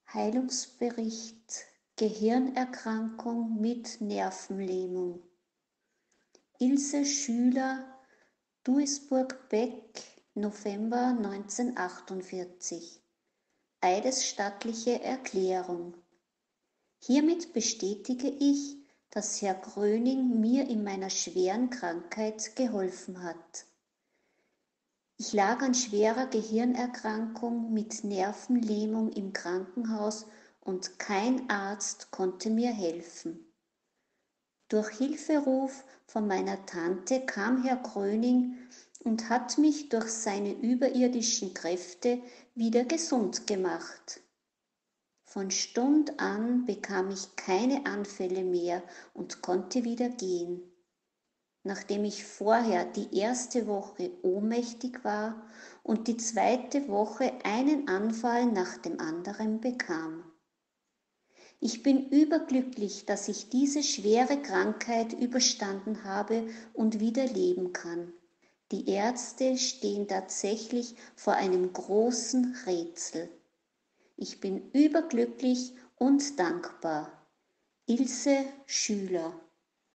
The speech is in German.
Heilungsbericht Gehirnerkrankung mit Nervenlähmung. Ilse Schüler, Duisburg-Beck, November 1948. Eidesstattliche Erklärung. Hiermit bestätige ich, dass Herr Gröning mir in meiner schweren Krankheit geholfen hat. Ich lag an schwerer Gehirnerkrankung mit Nervenlähmung im Krankenhaus und kein Arzt konnte mir helfen. Durch Hilferuf von meiner Tante kam Herr Gröning und hat mich durch seine überirdischen Kräfte wieder gesund gemacht. Von Stund an bekam ich keine Anfälle mehr und konnte wieder gehen. Nachdem ich vorher die erste Woche ohnmächtig war und die zweite Woche einen Anfall nach dem anderen bekam. Ich bin überglücklich, dass ich diese schwere Krankheit überstanden habe und wieder leben kann. Die Ärzte stehen tatsächlich vor einem großen Rätsel. Ich bin überglücklich und dankbar. Ilse Schüler.